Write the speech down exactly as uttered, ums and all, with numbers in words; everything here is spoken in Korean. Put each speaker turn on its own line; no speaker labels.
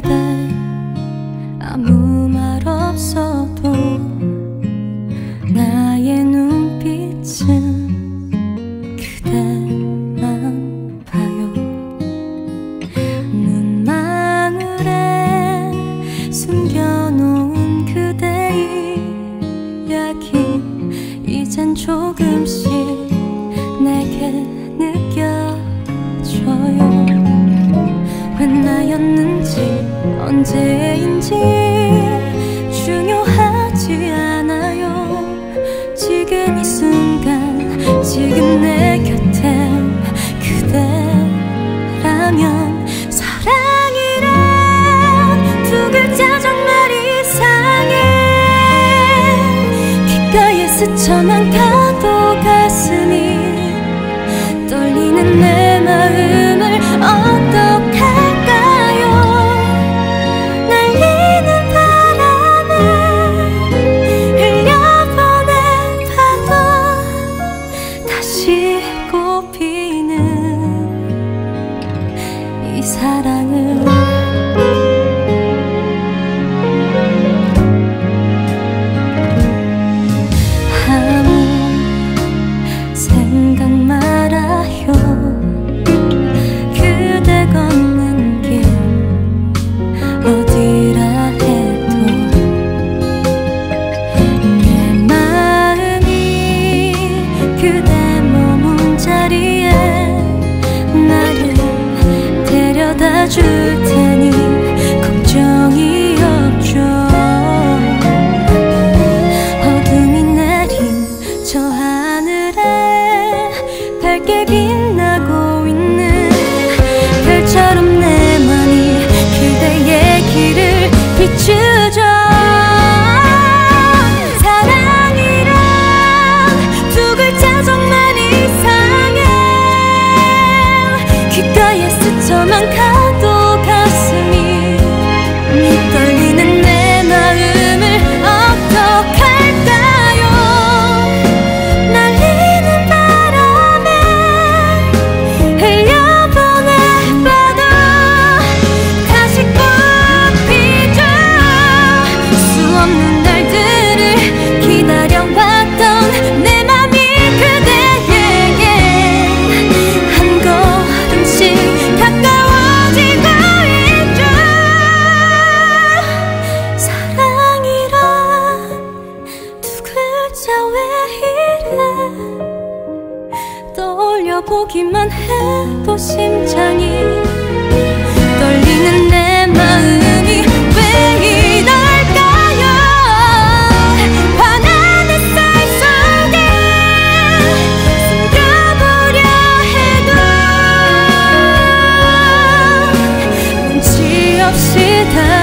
그대 아무 말 없어도 나의 눈빛은 그대만 봐요. 눈망울에 숨겨놓은 그대의 이야기 이젠 조금씩 내게 느껴져요. 왜 나였는지 언제인지 중요하지 않아요. 지금 이 순간 지금 내 곁에 그대라면 사랑이란 두 글자 정말 이상해. 귓가에 스쳐만 가도 가슴이 떨리는 내 마음을 어떡할까요? 날리는 바람에 흘려보내봐도 다시 꽃피는 이 사랑을 아무 생각 말아요. 그대 걷는 길 어디라 해도 내 마음이 그대 머문 자리에 나를 데려다 줄 테니 걱정이 없죠. 어둠이 내린 저 하늘에 밝게 빛나고 있는 별처럼 내 맘이 그대의 길을 비추죠. 사랑이란 두 글자 정말 이상해. 귓가에 스쳐만 가도 가슴이 떨리는 내 마음을 어떡할까요? 날리는 바람에 흘려보내봐도 다시 꽃피죠. 수없는 날들을 기다려왔던 내 맘이 그대에게 한 걸음씩 가까워지고 있죠. 사랑이란 두 글자 왜 이래. 떠올려보기만 해도 심장이 떨리는 내 마음이 왜 이럴까요? 환한 햇살 속에 숨겨보려 해도 눈치 없이 다